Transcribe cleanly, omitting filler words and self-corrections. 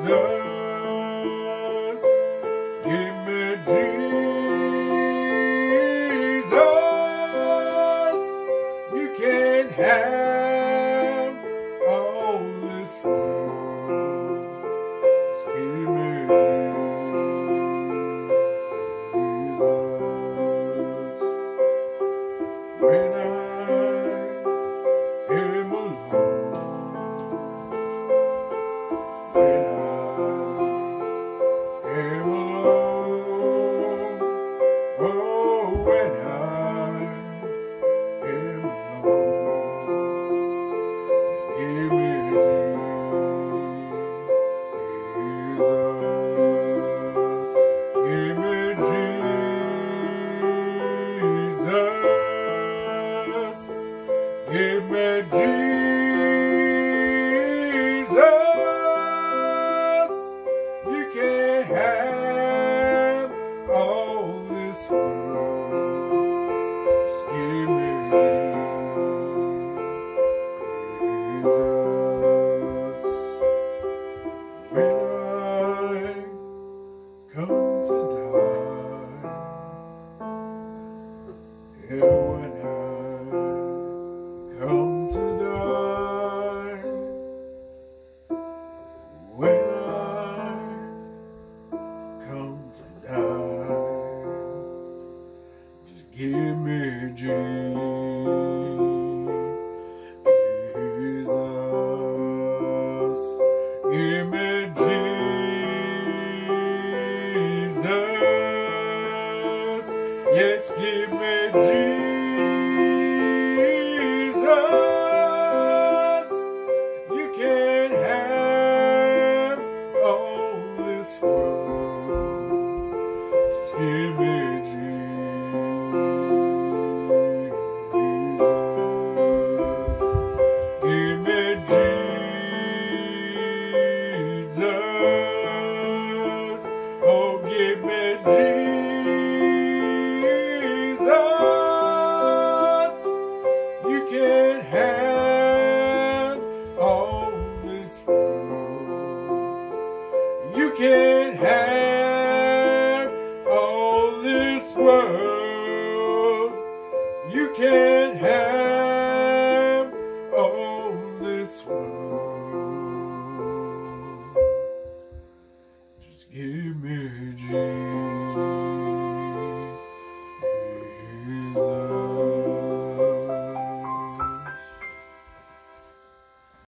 Give me Jesus. You can't have all this world. Just give me Jesus. When I am alone, when I am alone, oh, when I am alone, just give me Jesus, give me Jesus, give me Jesus. You can't have all this world. Just give me Jesus. When I come to die, yeah, when I come to die, when I come to die, just give me Jesus, give me Jesus, yes, give me Jesus. You can't have all this world. Just give me Jesus. Give me Jesus. Oh, give me Jesus. You can't have all this world. You can't have all this world. You can't have all this world. Just give me Jesus.